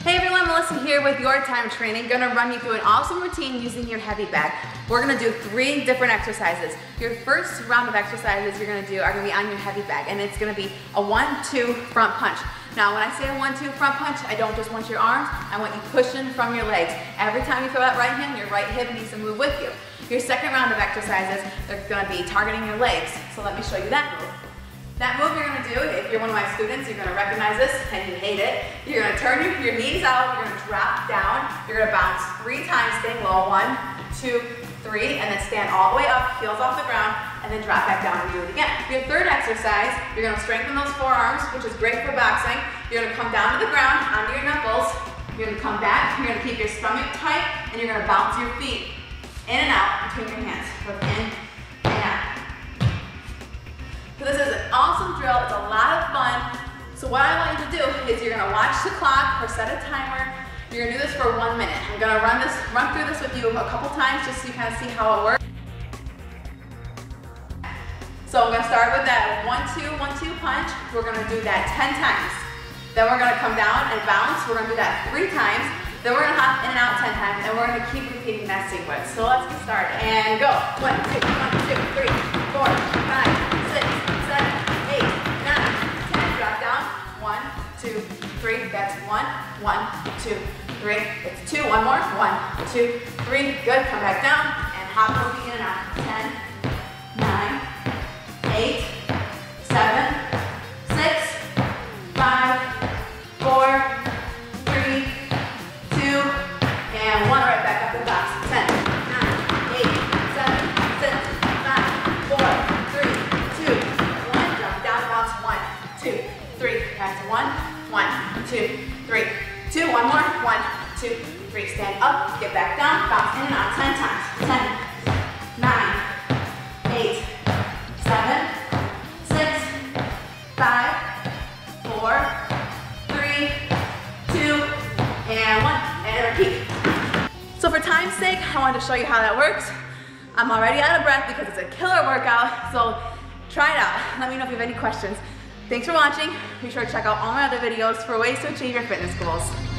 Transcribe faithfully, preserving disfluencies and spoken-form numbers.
Hey everyone, Melissa here with Your Time Training. Gonna run you through an awesome routine using your heavy bag. We're gonna do three different exercises. Your first round of exercises you're gonna do are gonna be on your heavy bag, and it's gonna be a one, two front punch. Now when I say a one, two front punch, I don't just want your arms, I want you pushing from your legs. Every time you throw that right hand, your right hip needs to move with you. Your second round of exercises, they're gonna be targeting your legs. So let me show you that move. That move you're gonna do, if you're one of my students, you're gonna recognize this and you hate it. You're gonna turn your, your knees out, you're gonna drop down, you're gonna bounce three times, staying low, one, two, three, and then stand all the way up, heels off the ground, and then drop back down and do it again. Your third exercise, you're gonna strengthen those forearms, which is great for boxing. You're gonna come down to the ground, onto your knuckles, you're gonna come back, you're gonna keep your stomach tight, and you're gonna bounce your feet in and out between your hands, both in and out. So this is an awesome drill, it's a lot of fun. So what I want you to do is you're gonna watch the clock or set a timer. You're gonna do this for one minute. I'm gonna run this, run through this with you a couple times just so you kind of see how it works. So I'm gonna start with that one, two, one, two punch. We're gonna do that ten times. Then we're gonna come down and bounce. We're gonna do that three times. Then we're gonna hop in and out ten times, and we're gonna keep repeating that sequence. So let's get started. And go. One, two, one, two, three, four, five, six, seven, eight, nine, ten. Drop down. One, two, three. That's one, one, two, three. It's two. One more. One, two, three. Good. Come back down and hop moving in and out. Ten, nine, eight, seven, six, five, four, three, two, and one. Right back up to the box. Ten, nine, eight, seven, six, five, four, three, two, one. Drop down, bounce. One, two, three. Back to one, one, two, three, two. One more. One, two, three. Stand up, get back down, bounce in and out ten times. Ten, nine, eight, seven, six, five, four, three, two, and one, and repeat. So for time's sake, I wanted to show you how that works. I'm already out of breath because it's a killer workout, so try it out. Let me know if you have any questions. Thanks for watching. Be sure to check out all my other videos for ways to achieve your fitness goals.